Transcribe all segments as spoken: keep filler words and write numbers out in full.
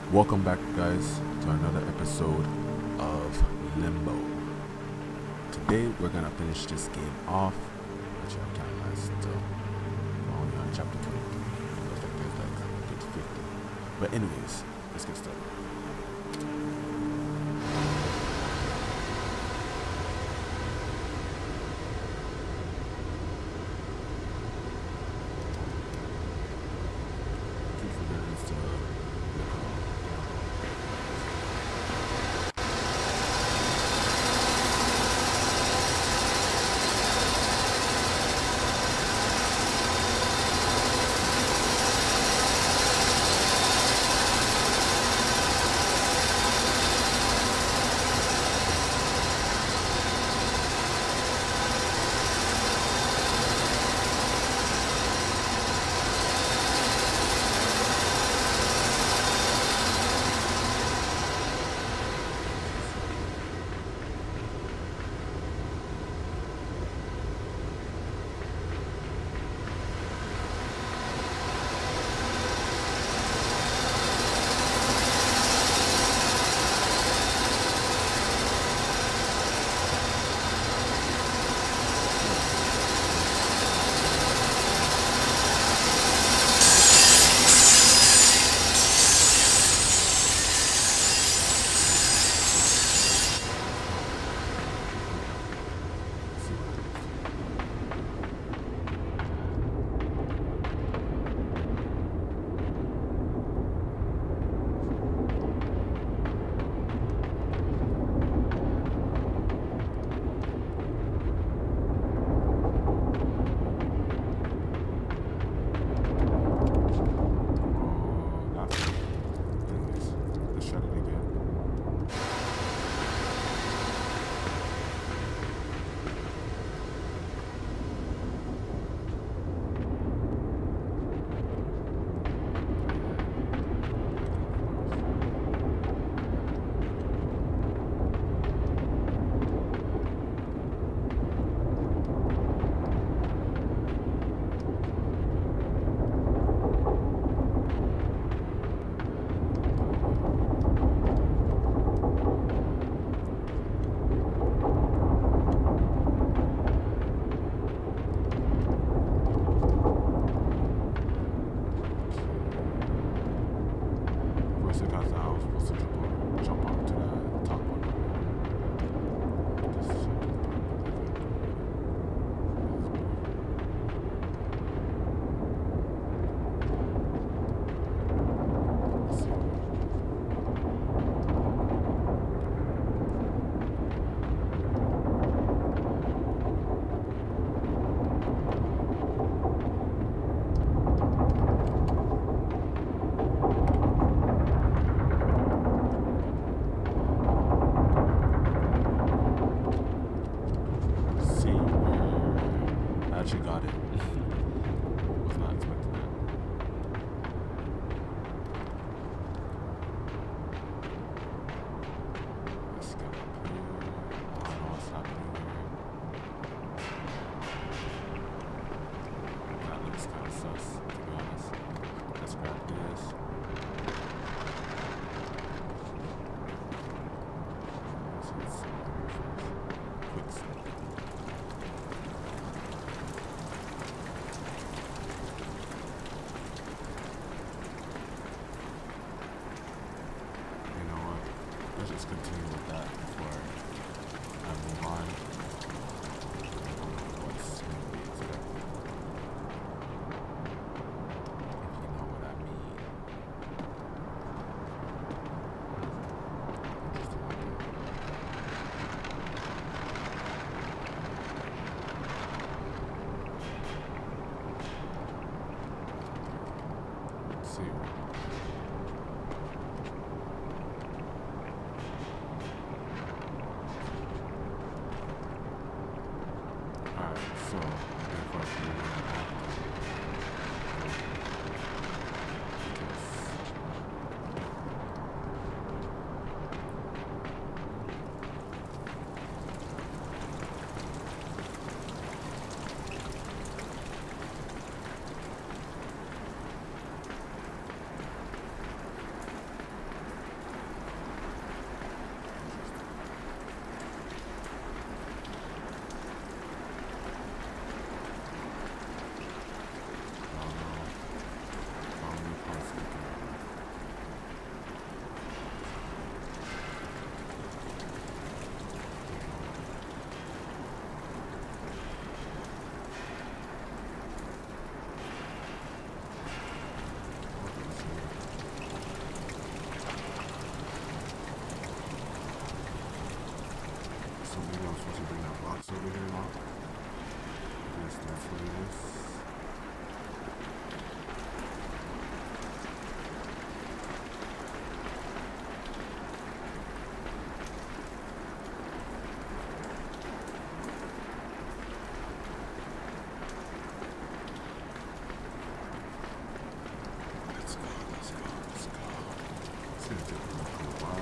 Welcome back, guys, to another episode of Limbo. Today, we're gonna finish this game off. Actually, I can't lie, still. We're only on chapter twenty. Looks like there's like good fifty. But anyways, let's get started. Keep forgetting to look on. First, I got the I was supposed to jump on, jump onto the top one. Just check it out. Let's see. See where I actually got it. Was not expecting that. Let's go up here. I don't know what's happening here. That looks kind of sus, to be honest. Let's grab this. Let's hit some here first. Quick save. You know what? Let's just continue with that before I move on. What's going to be expected? If you know what I mean. Interesting idea. Let's see. Alright, so hopefully this. Let's go, let's go, let's go. It's gonna take a little while.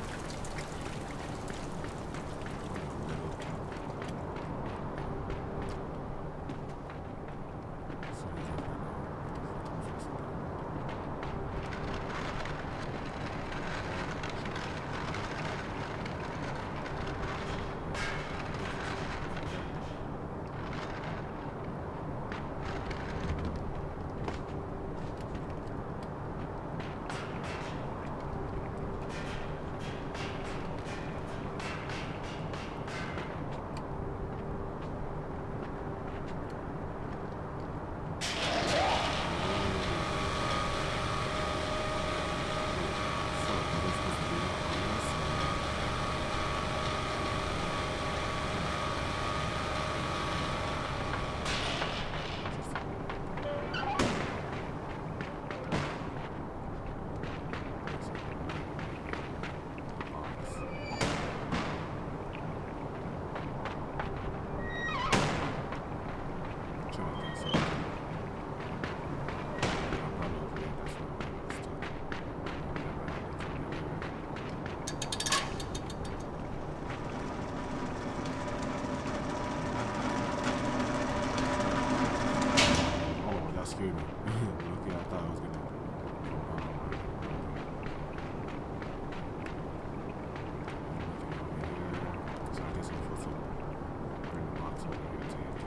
Scared me. Okay, I thought I was gonna. So I guess I'm supposed to bring the box over here to get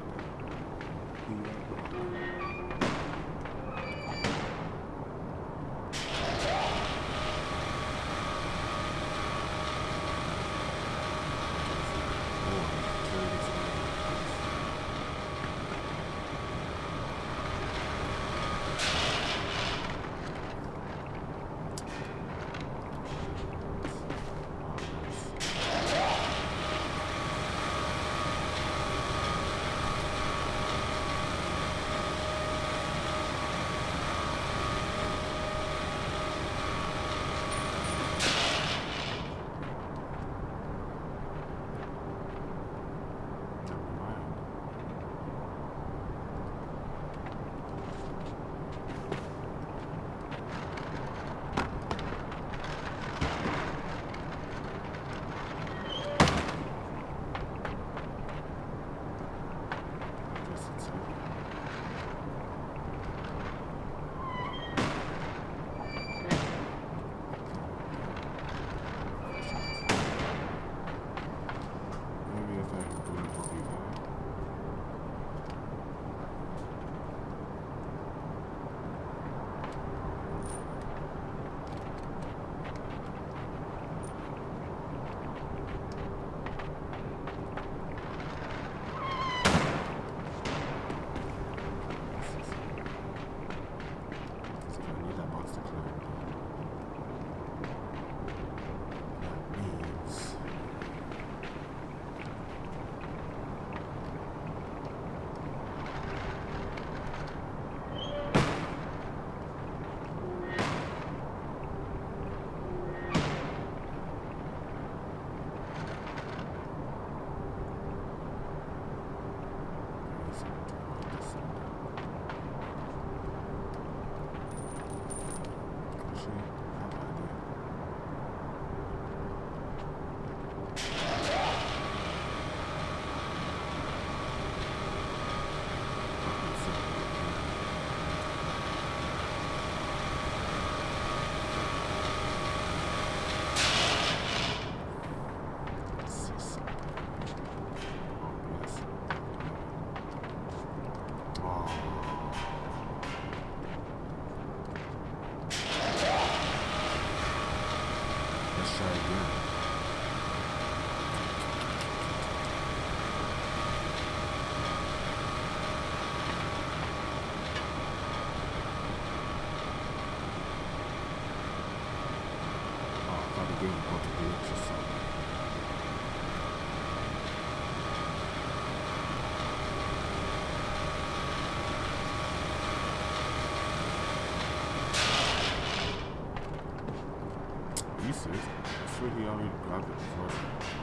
pieces. I swear he already grabbed it before.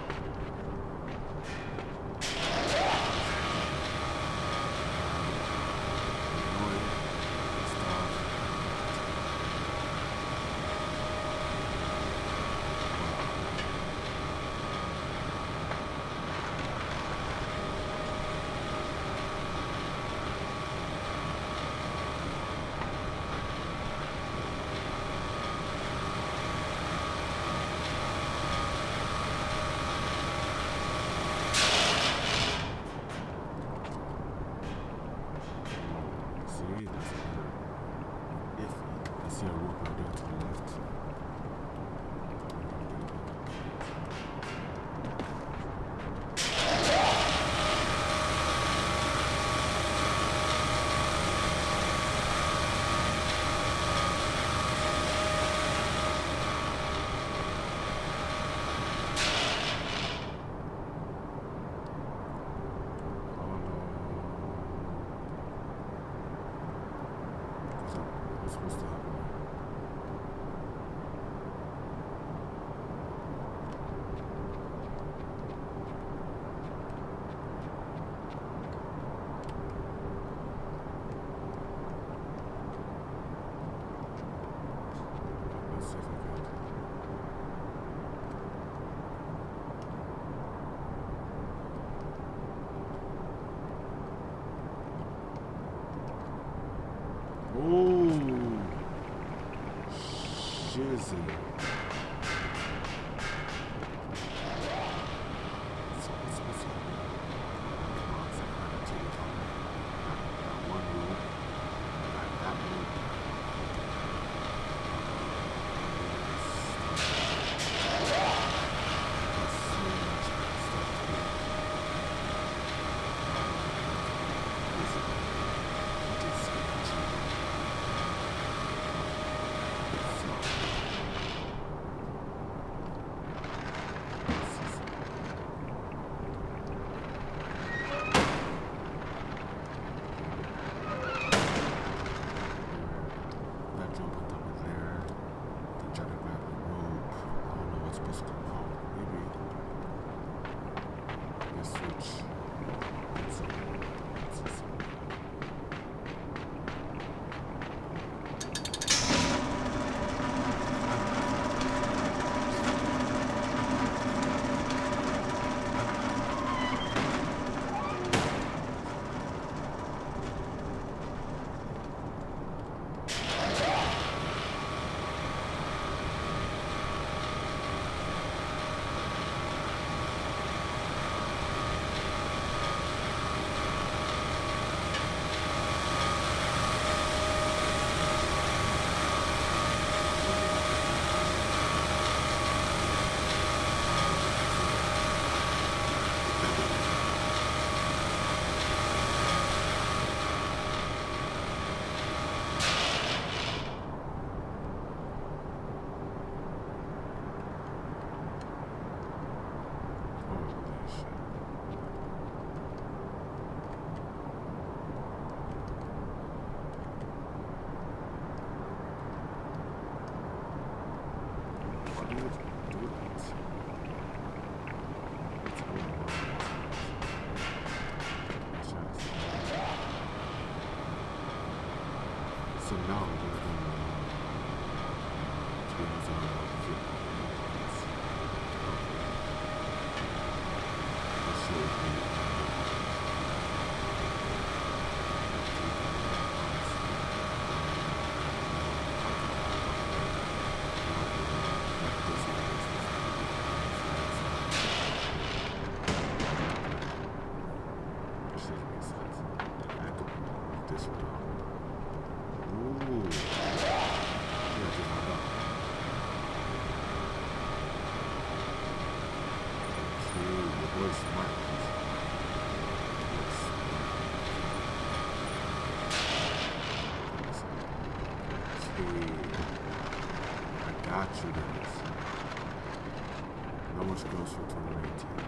Ooh, shizzy. So now we're going to twins on Let's see if we got you guys. How much goes for twenty nineteen?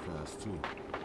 fast too.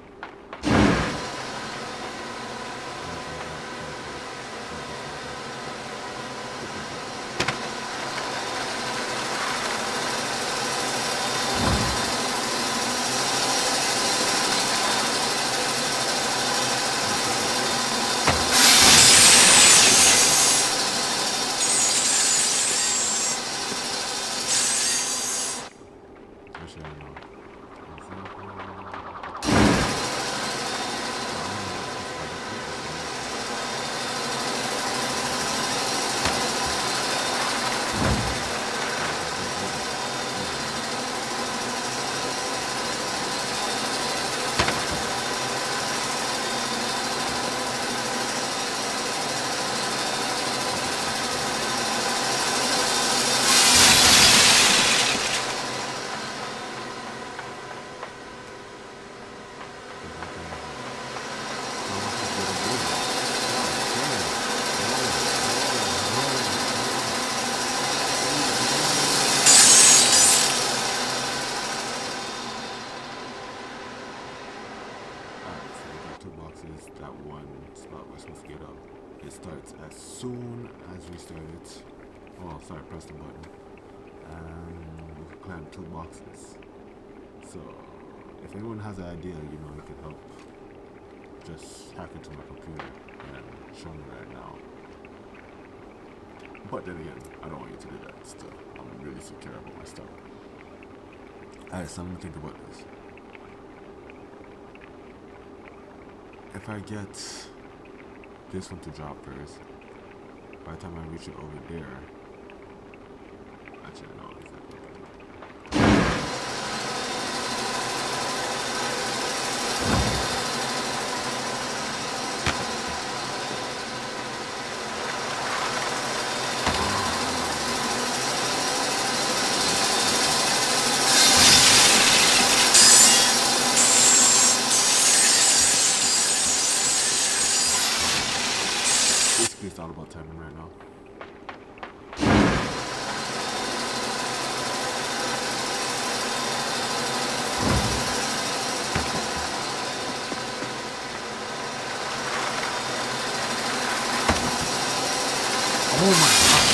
That one spot we're supposed to get up. It starts as soon as we start it. Oh, sorry, press the button. And we can climb two boxes. So, if anyone has an idea, you know, you can help. Just hack into my computer and show me right now. But then again, I don't want you to do that still. I'm really secure about my stuff. Alright, so let me think about this. If I get this one to drop first, by the time I reach it over there, actually no, exactly. It's all about timing right now. Oh my god.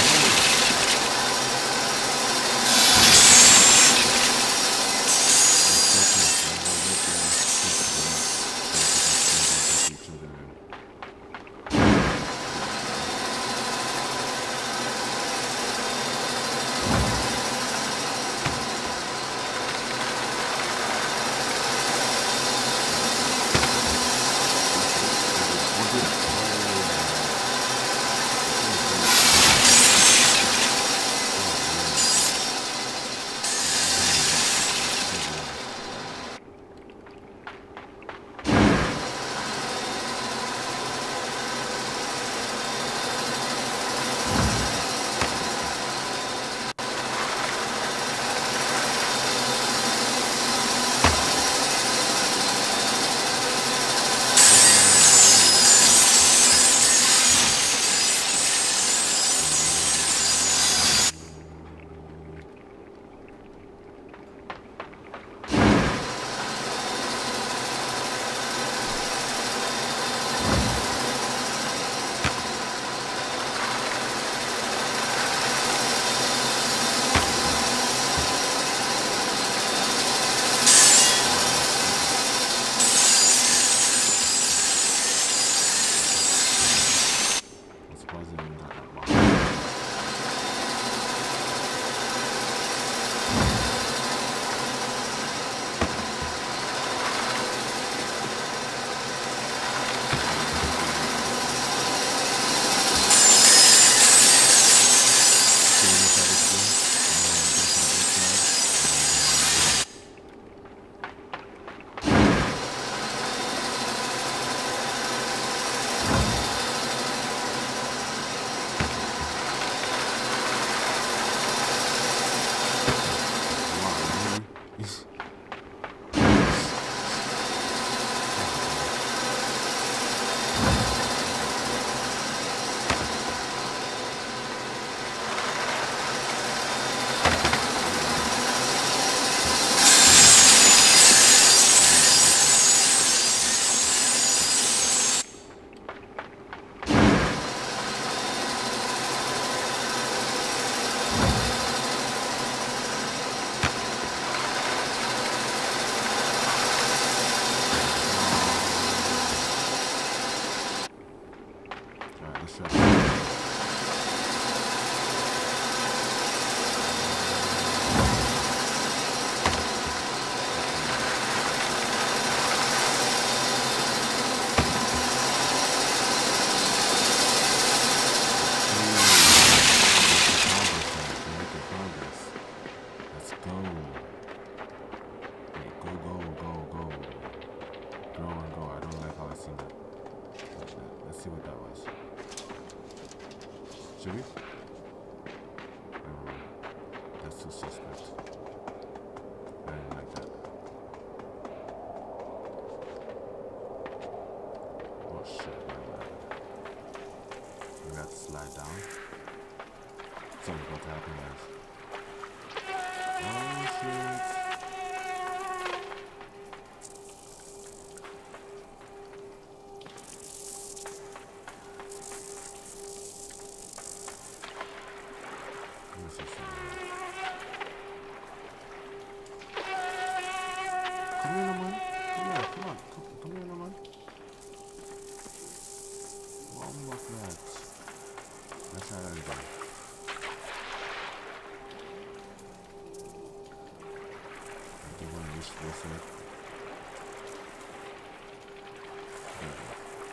Should we? Never mind. That's too suspect. I didn't like that. Oh shit, my bad. We got to slide down. Something's about to happen, guys. Oh shit. Come here, man. Come on, come on. Come, come here, man. One more flat. Let's try that again. I think we're gonna reach this side. There we go.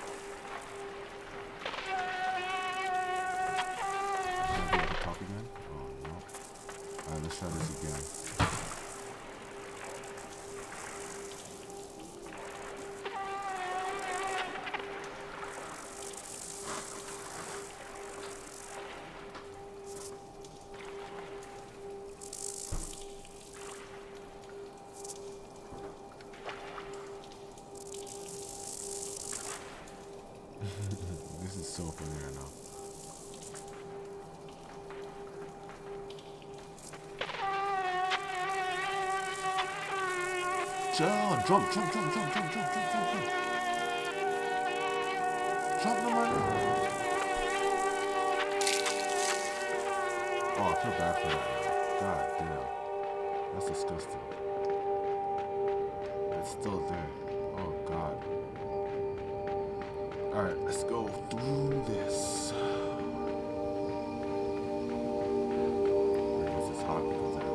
Can I be at the top again? Oh, no. Alright, let's try this again. This is so familiar now. Jump, jump, jump, jump, jump, jump, jump, jump, jump, jump. Jump, no man. Oh, I feel bad for that. God damn. That's disgusting. It's still there. Oh God. Alright, let's go through this. This is hot because I have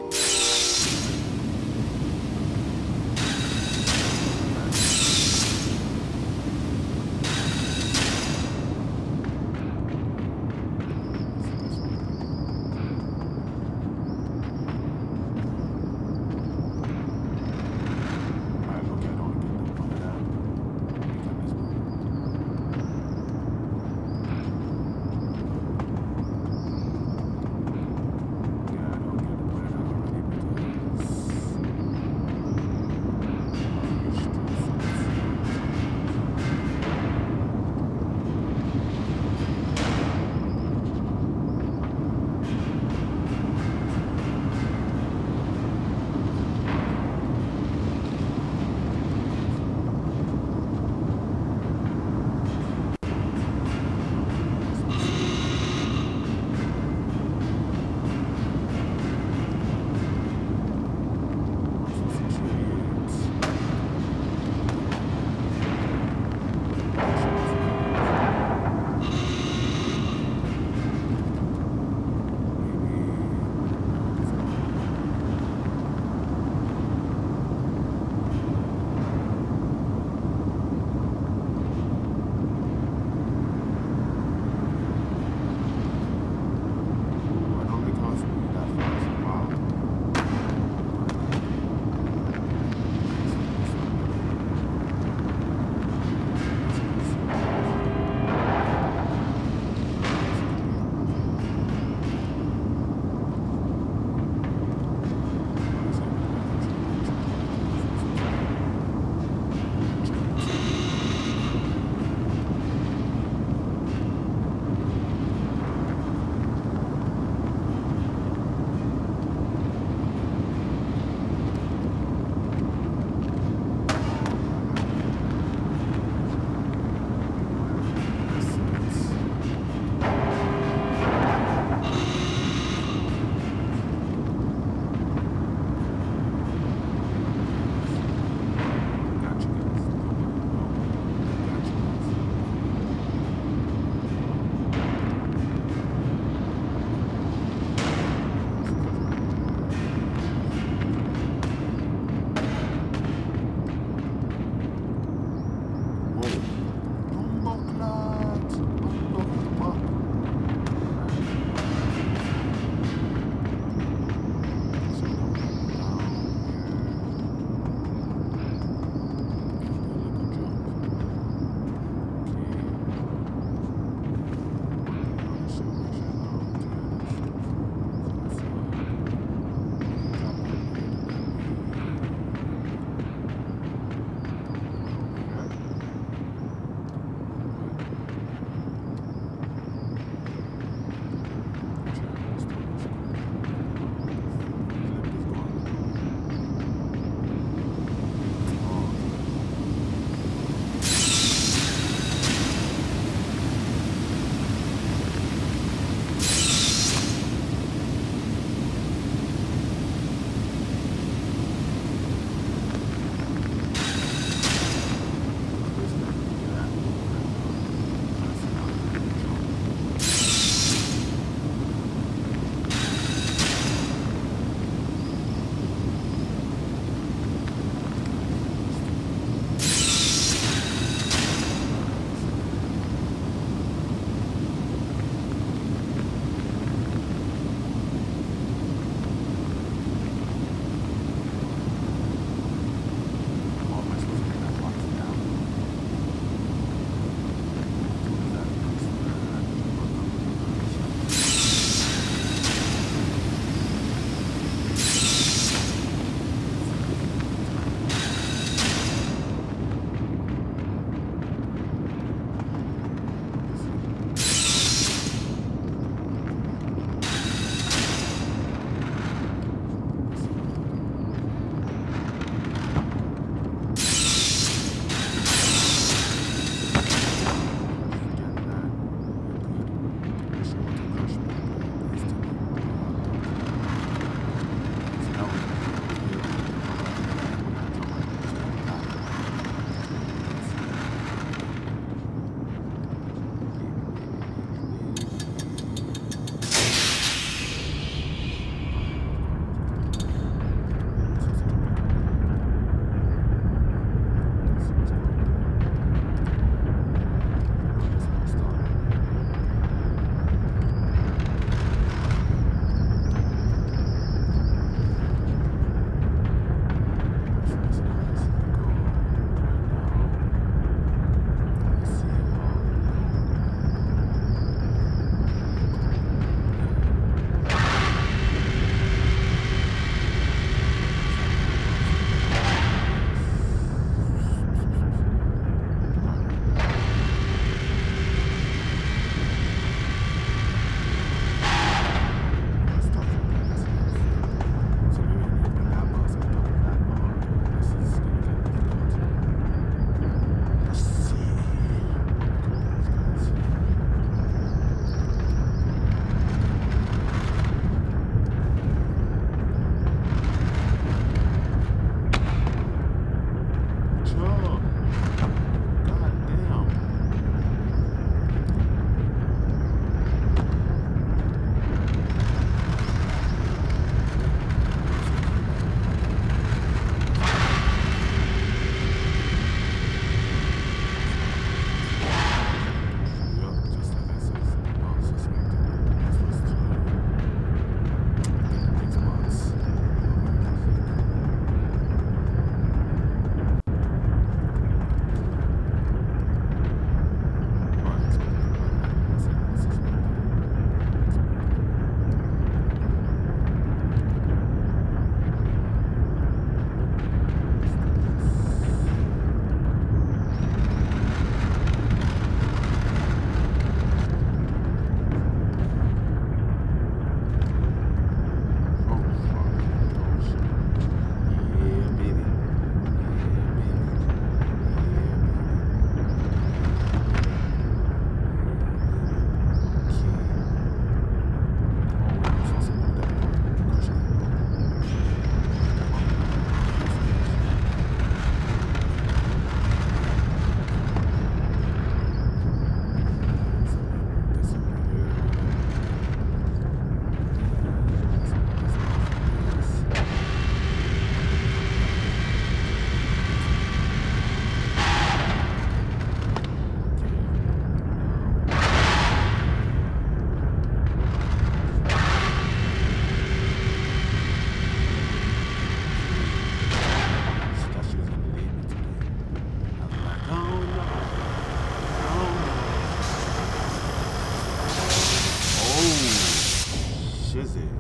much is it?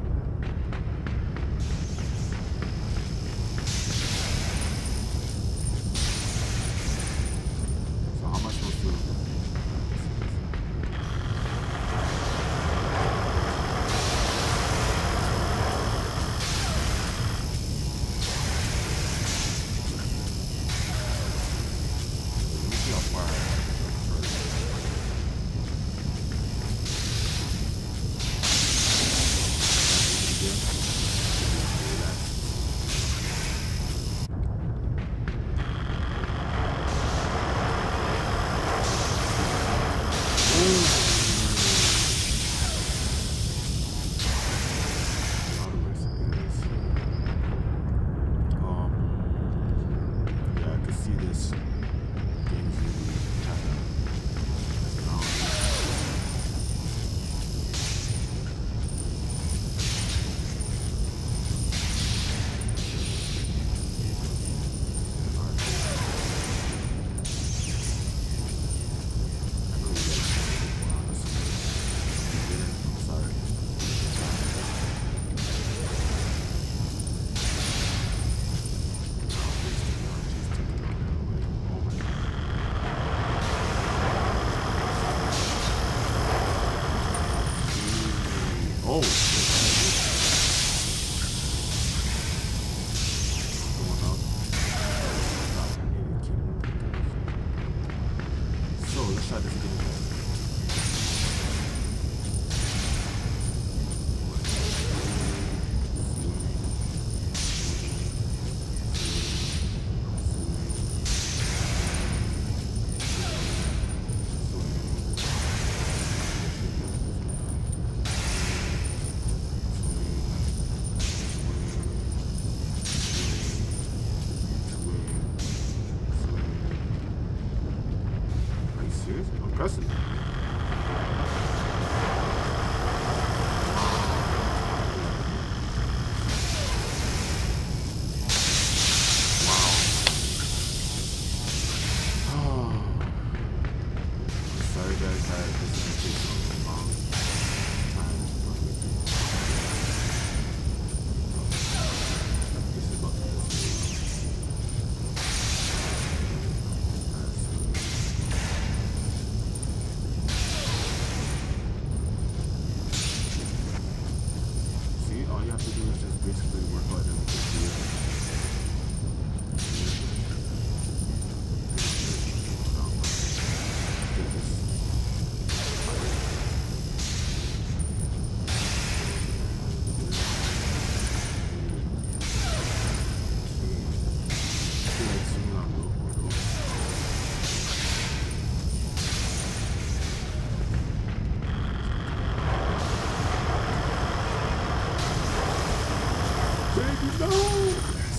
So how am I supposed to? Let me see how far I have to go first. Oh, so let's try this again. I'm pressing. Sorry guys, that this is gonna take so long time to run with it. This is about to see, all you have to do is just basically work out and do it. Baby, no!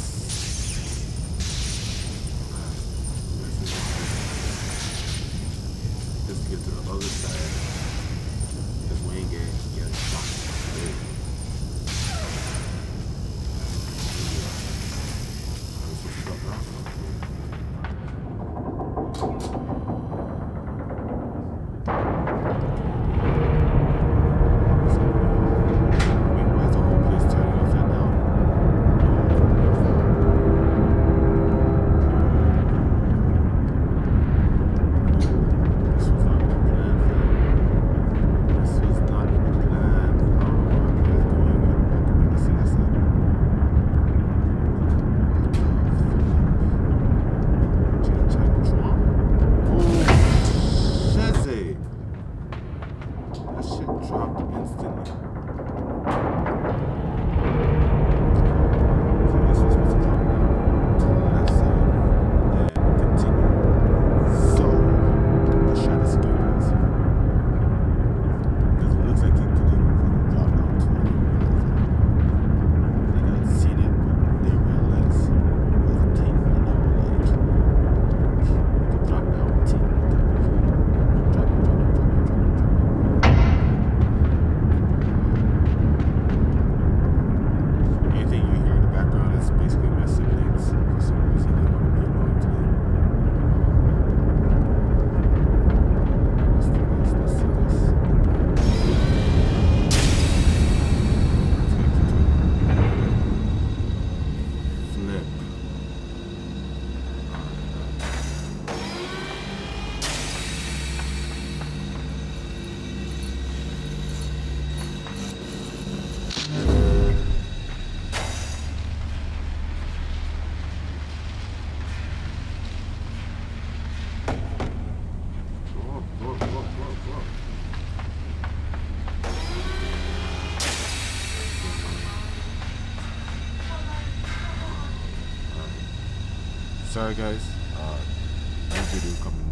sorry guys, uh, new video coming